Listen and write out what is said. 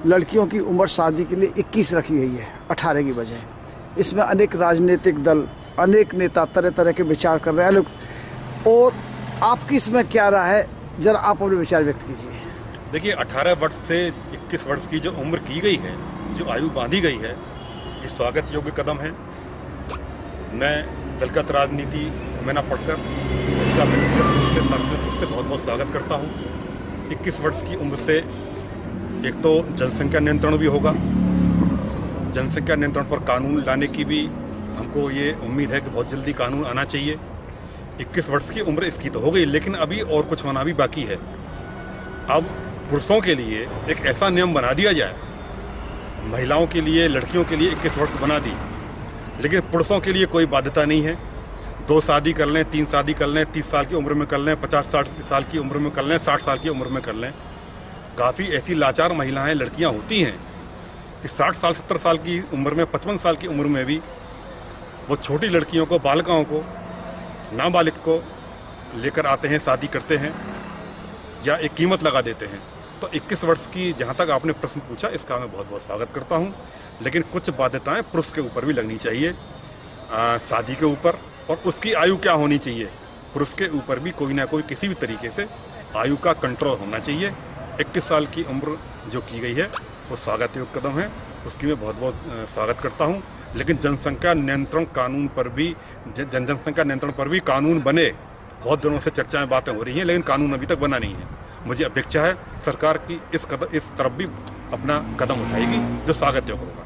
लड़कियों की उम्र शादी के लिए 21 रखी गई है 18 की बजाय। इसमें अनेक राजनीतिक दल, अनेक नेता तरह तरह के विचार कर रहे हैं लोग, और आपकी इसमें क्या राय है, जरा आप अपने विचार व्यक्त कीजिए। देखिए, 18 वर्ष से 21 वर्ष की जो उम्र की गई है, जो आयु बांधी गई है, ये स्वागत योग्य कदम है। मैं दलगत राजनीति में न पढ़कर इसका सार्वजनिक रूप से बहुत बहुत स्वागत करता हूँ। 21 वर्ष की उम्र से एक तो जनसंख्या नियंत्रण भी होगा, जनसंख्या नियंत्रण पर कानून लाने की भी हमको ये उम्मीद है कि बहुत जल्दी कानून आना चाहिए। 21 वर्ष की उम्र इसकी तो हो गई, लेकिन अभी और कुछ होना भी बाकी है। अब पुरुषों के लिए एक ऐसा नियम बना दिया जाए, महिलाओं के लिए, लड़कियों के लिए 21 वर्ष बना दी, लेकिन पुरुषों के लिए कोई बाध्यता नहीं है। 2 शादी कर लें, 3 शादी कर लें, 30 साल की उम्र में कर लें, 50-60 साल की उम्र में कर लें, 60 साल की उम्र में कर लें। काफ़ी ऐसी लाचार महिलाएं, लड़कियां होती हैं कि 60 साल 70 साल की उम्र में, 55 साल की उम्र में भी वो छोटी लड़कियों को, बालिकाओं को, नाबालिग को लेकर आते हैं, शादी करते हैं या एक कीमत लगा देते हैं। तो 21 वर्ष की जहाँ तक आपने प्रश्न पूछा, इसका मैं बहुत बहुत स्वागत करता हूँ, लेकिन कुछ बाध्यताएं पुरुष के ऊपर भी लगनी चाहिए, शादी के ऊपर, और उसकी आयु क्या होनी चाहिए, पुरुष के ऊपर भी कोई ना कोई किसी भी तरीके से आयु का कंट्रोल होना चाहिए। 21 साल की उम्र जो की गई है वो स्वागत योग्य कदम है, उसकी मैं बहुत बहुत स्वागत करता हूँ। लेकिन जनसंख्या नियंत्रण कानून पर भी, जनसंख्या नियंत्रण पर भी कानून बने, बहुत दिनों से चर्चाएं, बातें हो रही हैं, लेकिन कानून अभी तक बना नहीं है। मुझे अपेक्षा है सरकार की इस तरफ भी अपना कदम उठाएगी जो स्वागत योग्य होगा।